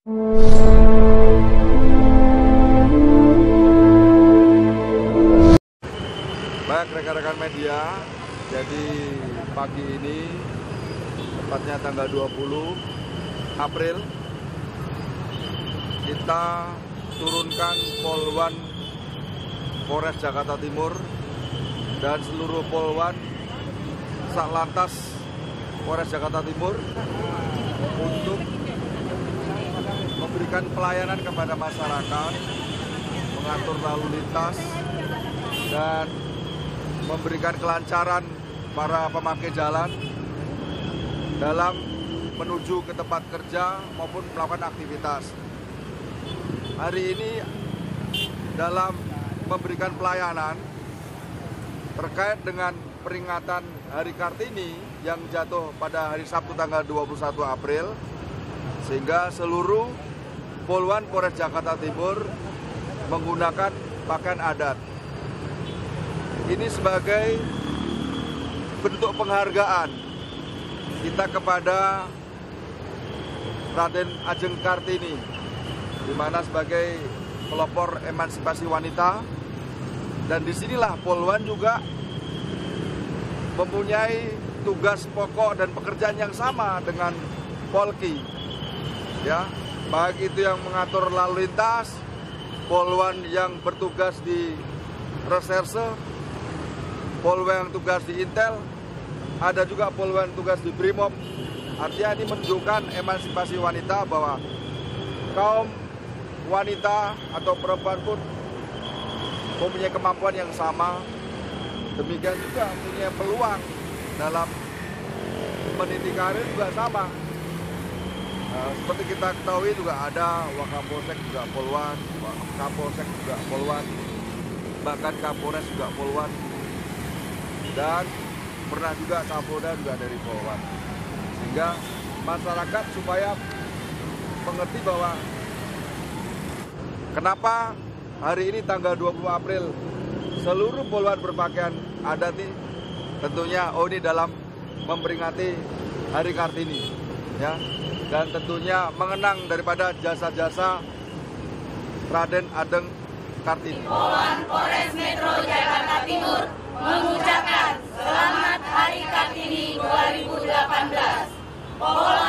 Baik rekan-rekan media, jadi pagi ini, tepatnya tanggal 20 April, kita turunkan Polwan Polres Jakarta Timur dan seluruh Polwan Satlantas Polres Jakarta Timur untuk memberikan pelayanan kepada masyarakat, mengatur lalu lintas, dan memberikan kelancaran para pemakai jalan dalam menuju ke tempat kerja maupun melakukan aktivitas. Hari ini dalam memberikan pelayanan terkait dengan peringatan Hari Kartini yang jatuh pada hari Sabtu tanggal 21 April, sehingga seluruh Polwan Polres Jakarta Timur menggunakan pakaian adat. Ini sebagai bentuk penghargaan kita kepada Raden Ajeng Kartini, di mana sebagai pelopor emansipasi wanita, dan disinilah Polwan juga mempunyai tugas pokok dan pekerjaan yang sama dengan Polki, ya, baik itu yang mengatur lalu lintas, Polwan yang bertugas di reserse, Polwan yang tugas di Intel, ada juga Polwan tugas di Brimob. Artinya ini menunjukkan emansipasi wanita, bahwa kaum wanita atau perempuan pun mempunyai kemampuan yang sama, demikian juga punya peluang dalam meniti karir juga sama. Seperti kita ketahui juga ada Wakapolsek juga Polwan, Kapolsek juga Polwan, bahkan Kapolres juga Polwan, dan pernah juga Kapolda juga dari Polwan. Sehingga masyarakat supaya mengerti bahwa kenapa hari ini tanggal 20 April seluruh Polwan berpakaian adat ini, tentunya ini dalam memperingati Hari Kartini, ya, dan tentunya mengenang daripada jasa-jasa Raden Ajeng Kartini. Polwan Polres Metro Jakarta Timur mengucapkan Selamat Hari Kartini 2018. Polwan